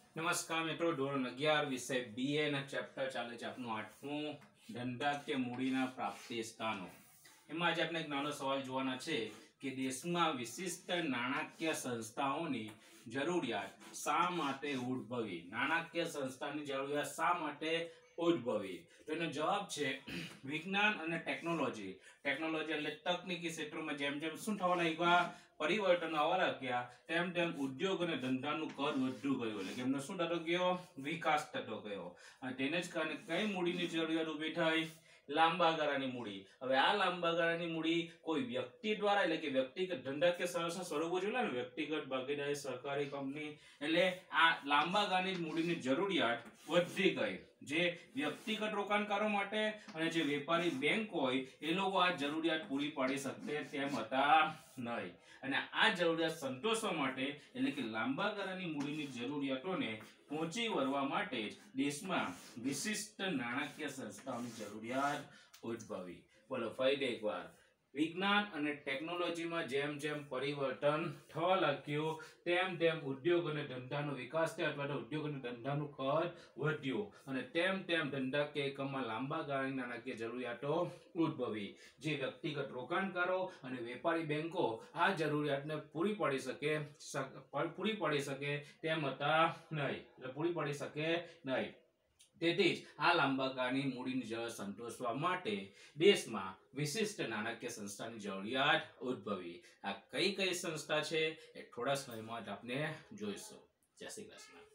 નમસ્કાર મિત્રો, ધોરણ 11 વિષય BA ના ચેપ્ટર ચાલે છે આપનું 8મું ધંધાકીય મૂડીના પ્રાપ્તિ સ્થાનો। એમાં આજે આપણે એક નાનો સવાલ જોવાના છે કે દેશમાં વિશિષ્ટ નાણાકીય સંસ્થાઓની જરૂરિયાત શા માટે ઉદ્ભવી। નાણાકીય સંસ્થાની જરૂરિયાત શા માટે ઉદ્ભવી? તો એનો જવાબ છે વિજ્ઞાન અને ટેકનોલોજી। ટેકનોલોજી એટલે તકનીકી ક્ષેત્રમાં જેમ જેમ શું થવા લાગ્યા, પરિવર્તન આવવા લાગ્યા, તેમ તેમ ઉદ્યોગ અને ધંધાનું કદ વધતું ગયું, એટલે કે એમનો શું થતો ગયો? વિકાસ થતો ગયો। અને તેને જ કારણે કઈ મૂડીની જરૂરિયાત ઊભી થઈ? લાંબા ગાળાની મૂડી। હવે આ લાંબા ગાળાની મૂડી કોઈ વ્યક્તિ દ્વારા, એટલે કે વ્યક્તિગત ધંધાકીય સંસ્થાના સ્વરૂપો જોયા ને, વ્યક્તિગત, ભાગીદારી, સરકારી, કંપની, એટલે આ લાંબા ગાળાની મૂડીની જરૂરિયાત વધી ગઈ। જે વ્યક્તિગત રોકાણકારો માટે અને જે વેપારી બેંક હોય એ લોકો આ જરૂરિયાત પૂરી પાડી શકતે તેમ હતા નહીં। અને આ જરૂરિયાત સંતોષવા માટે, એટલે કે લાંબા ગાળાની મૂડીની જરૂરિયાતોને પહોંચી વળવા માટે દેશમાં વિશિષ્ટ નાણાકીય સંસ્થાઓની જરૂરિયાત ઉદ્ભવી। બોલો ફરી એકવાર, વિજ્ઞાન અને ટેકનોલોજીમાં જેમ જેમ પરિવર્તન થવા લાગ્યું તેમ તેમ ઉદ્યોગ અને ધંધાનો વિકાસ થયો અથવા તો ઉદ્યોગ અને ધંધાનું કદ વધ્યું અને તેમ તેમ ધંધાકીય એકમમાં લાંબા ગાળાની નાણાકીય જરૂરિયાતો ઉદ્ભવી। જે વ્યક્તિગત રોકાણકારો અને વેપારી બેંકો આ જરૂરિયાતને પૂરી પાડી શકે તેમ હતા નહીં, એટલે પૂરી પાડી શકે નહીં। તેથી જ આ લાંબા ગાળાની મૂડીની જરૂરિયાત સંતોષવા માટે દેશમાં વિશિષ્ટ નાણાકીય સંસ્થાની જરૂરિયાત ઉદ્ભવી। આ કઈ કઈ સંસ્થા છે એ થોડા સમયમાં જ આપણે જોઈશું। જય શ્રી કૃષ્ણ।